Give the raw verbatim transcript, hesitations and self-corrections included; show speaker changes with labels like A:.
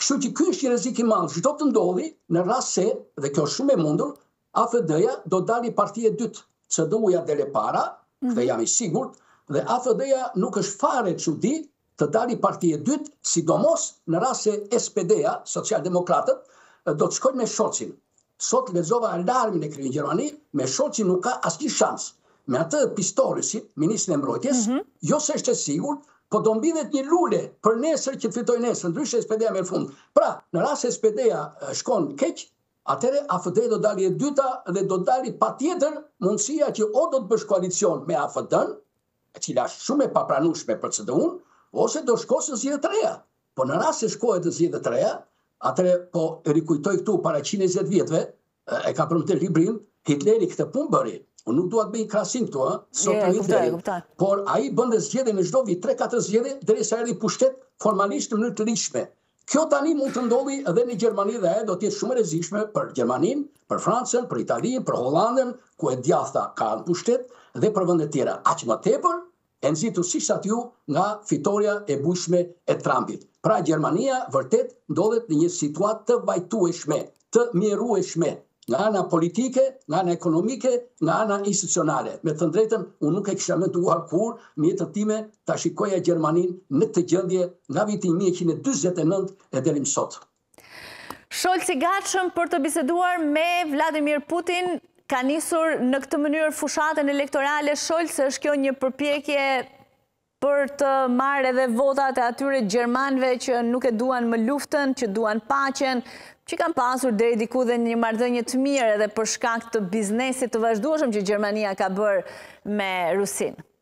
A: Kështu që ky është një rrezik i madh. Çdo të ndodhi në rast se, dhe kjo është shumë e mundur, A F D-ja do dali partia e dytë, C D U-ja dele para, dhe jam i sigurt, dhe A F D-ja nuk është fare çudi të dali partia e dytë, sidomos në rast se S P D-ja, Socialdemokratët, do të shkojnë me Scholzin. Sot lexova alarmin e kriju në Gjermani, me Scholzin nuk ka asnjë shans. Me atë Pistoriusin, ministrin e mbrojtjes, mm -hmm. jo se është e sigurt, po do mbidhet një lule për nesër që të fitoj nesër, ndryshe S P D-ja merr fund. Pra, në rast se S P D-ja shkon keq, atëre A F D do dali e dyta dhe do dali patjetër mundësia që o do të bësh koalicion me A F D-n, e cila është shumë e papranueshme për C D U-n, ose do shkosë në zgjedhjet e reja. Po në rast se shkohet në zgjedhjet e reja, atëre po rikujtoj këtu para njëzet e njëzet vjetëve, e ka përmëtir librin, Hitleri këtë punë bëri. Unë nuk duat bëj krahasim këtu, ë, sot me Hitlerin. Por ai bënte zgjedhje në çdo vit, tre katër zgjedhje derisa erdhi pushtet formalisht në mënyrë të ligjshme. Kjo tani mund të ndodhi edhe në Gjermani dhe ajo do të jetë shumë e rrezikshme për Gjermaninë, për Francën, për Italinë, për Hollandën, ku e djathta ka në pushtet dhe për vende tjera. Aq më tepër e nxitur siç thatë ju nga fitoria e bujshme e Trumpit. Pra Gjermania vërtet ndodhet në një situatë të vajtueshme, të mjerueshme, nga ana politike, nga ana ekonomike, nga ana institucionale. Me të drejtën, unë nuk e kisha menduar kur në jetën time ta shikoja Gjermaninë në këtë gjendje nga viti një mijë e njëqind e dyzet e nëntë e deri më sot.
B: Scholz i gatshëm për të biseduar me Vladimir Putin, ka nisur në këtë mënyrë fushatën elektorale. Scholz, është kjo një përpjekje për të marrë edhe votat e atyre gjermanëve që nuk e duan më luftën, që duan paqen, që kanë pasur deri diku dhe një marrëdhënie të mirë edhe për shkak të biznesit të vazhdueshëm që Gjermania ka bërë me Rusinë?